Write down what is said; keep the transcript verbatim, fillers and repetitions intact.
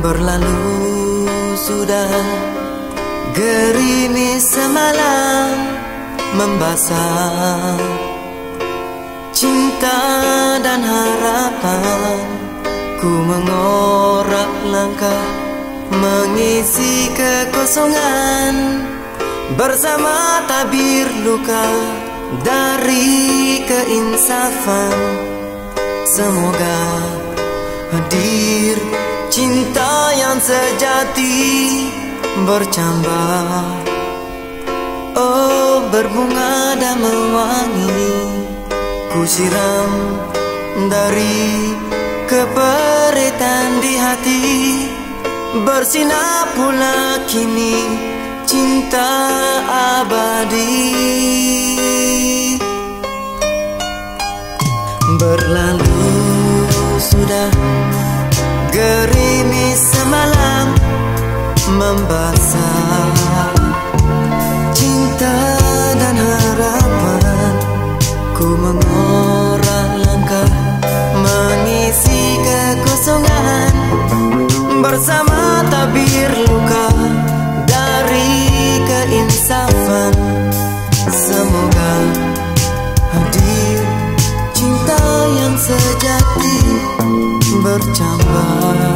Berlalu sudah gerimis semalam membasah cinta dan harapan. Ku mengorak langkah mengisi kekosongan bersama tabir luka dari keinsafan. Semoga hadir cinta yang sejati bercambah, oh berbunga dan mewangi. Ku siram dari keperitan di hati, bersinar pula kini cinta abadi. Berlalu sudah gerimis semalam membasah cinta dan harapan. Ku mengorak langkah mengisi kekosongan bersama tabir luka dari keinsafan. Semoga hadir cinta yang sejati bercambah.